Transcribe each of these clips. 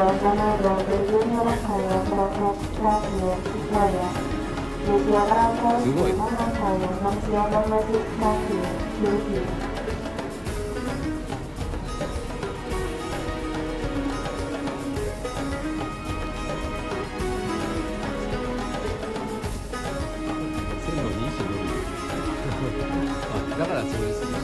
ごい。だからそれするでしょ。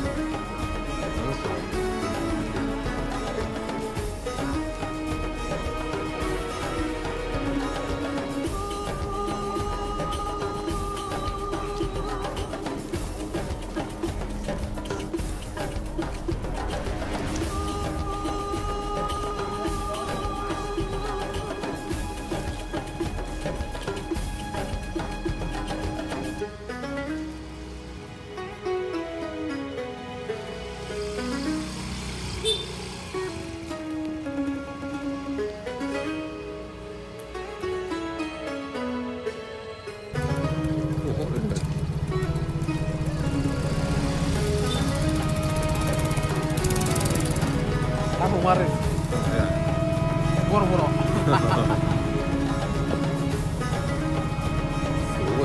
Aku kemarin boro-boro すごい。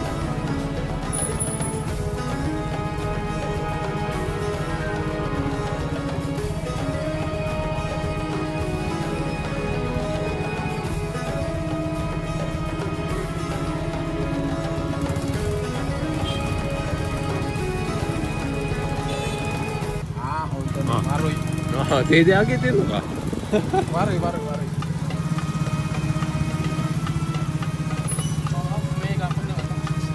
Ah, untuk baru. あ、手で上げてるのか。 悪い。目がこんなの。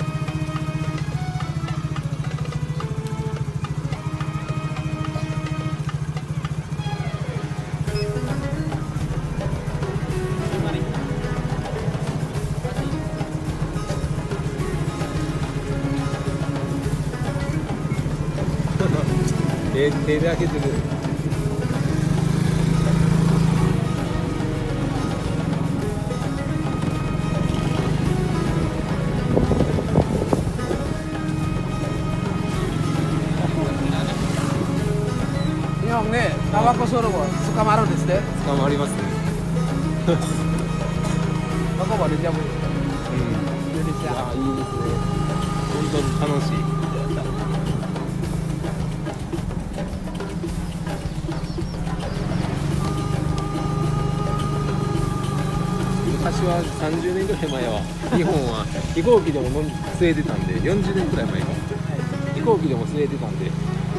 手で開けてる。 日本ね、タバコ吸うのも捕まるんですね。 捕まりますね。 どこまでジャム。 うん。 いいですね。 あ、いいですね。本当に楽しい。昔は30年ぐらい前は日本は飛行機でも吸えてたんで、40年ぐらい前か、飛行機でも吸えてたんで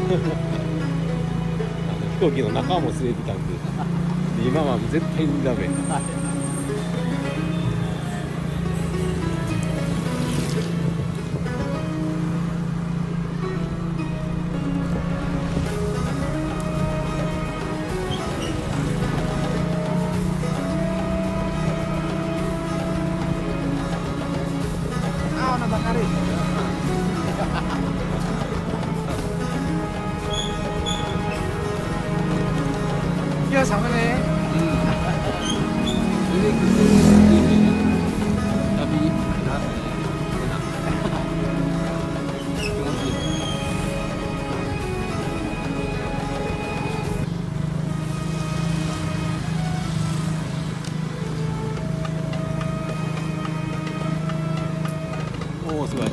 飛行機の中も吸えてたんで、今は絶対にダメ。 Bakari. Ya sampai nih. Ini tapi enak. Oh, すごい。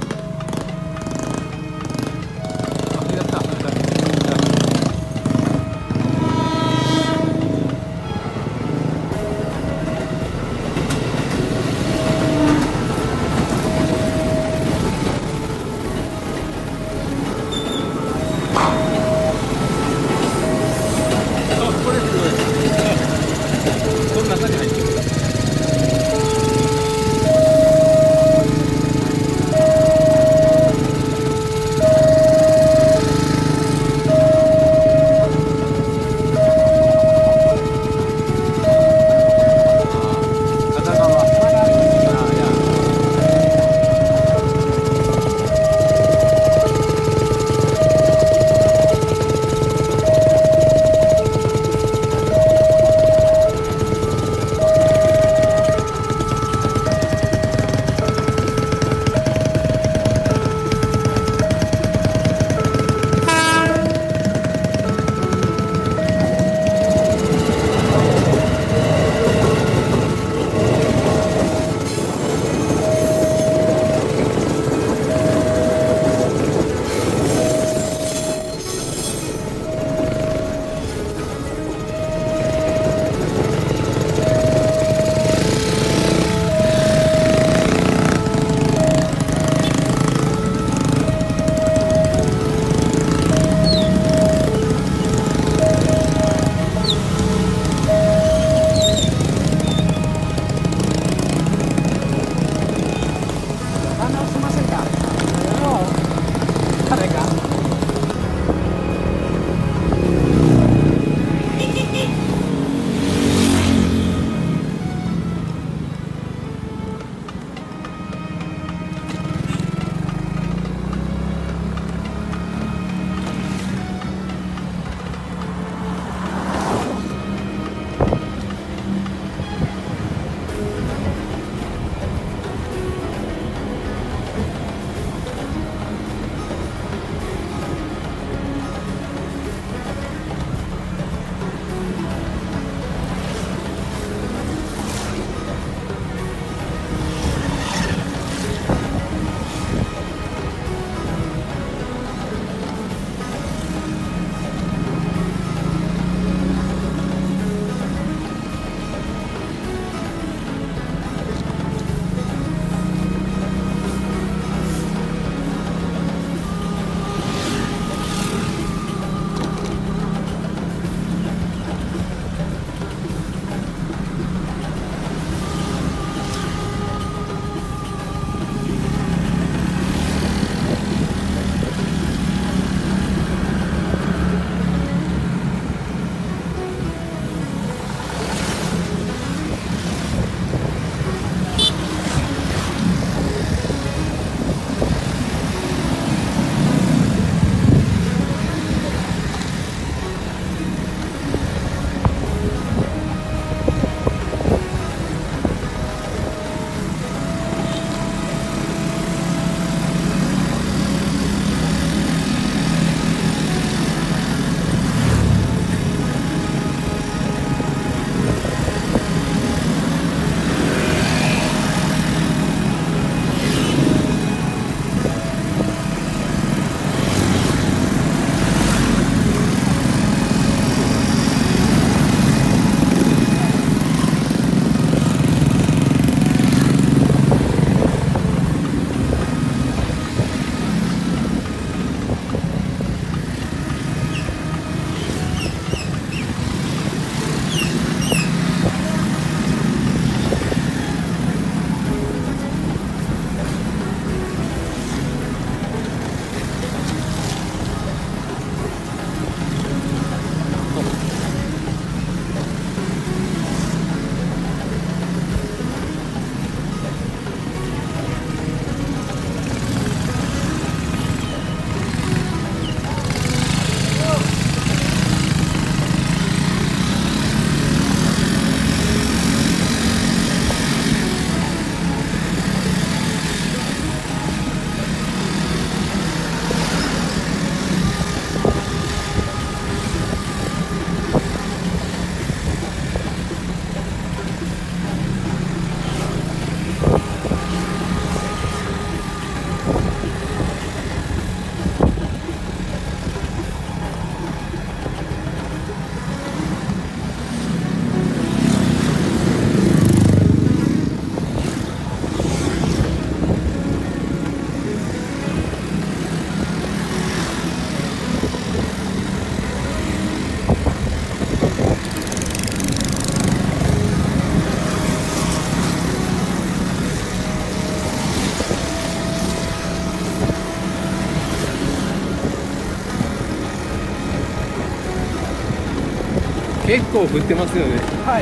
結構降ってますよね。 はい。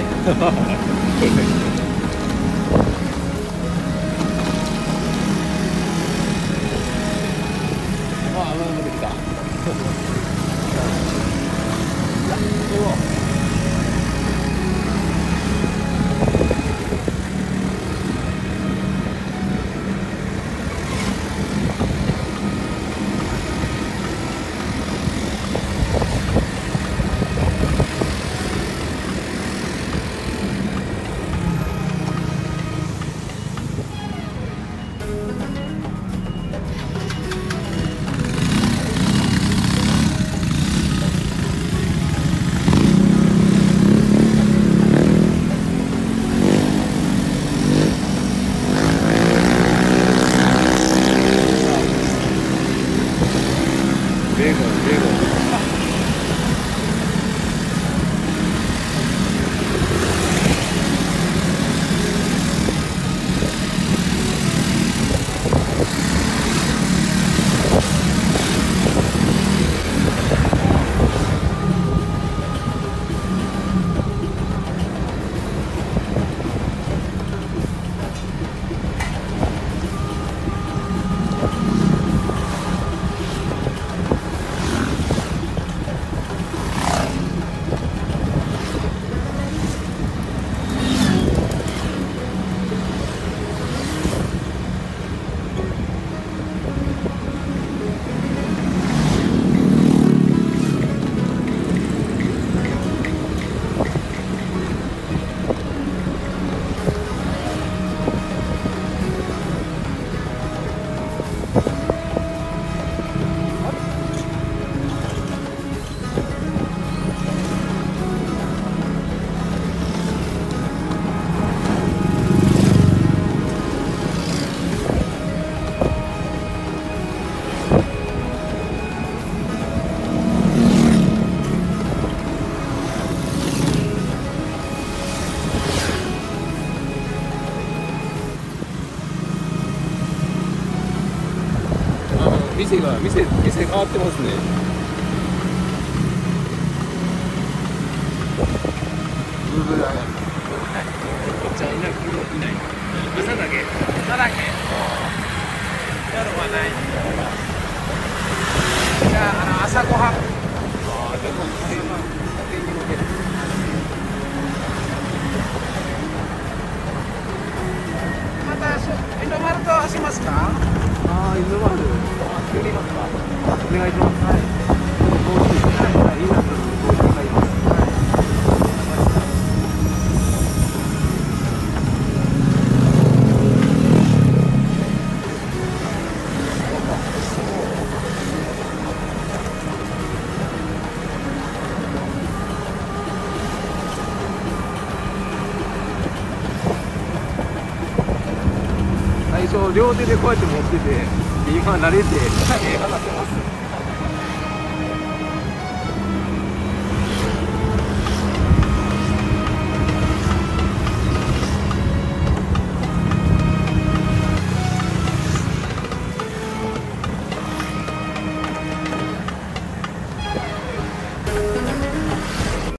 あ、雨が出てきた。ベーゴン、ベーゴン。店変わってますね。ブーブーだね。じゃあいない。朝だけ。 朝だけ。夜はない。じゃあ、朝ごはん。 ああ、でも天気のけ。 また、インドマルトしますか？ ああ、インドマル。作りますか。お願いします。はい。コーヒー。はい。いいなとコーヒー買います。最初両手でこうやって持ってて、今慣れて話せます。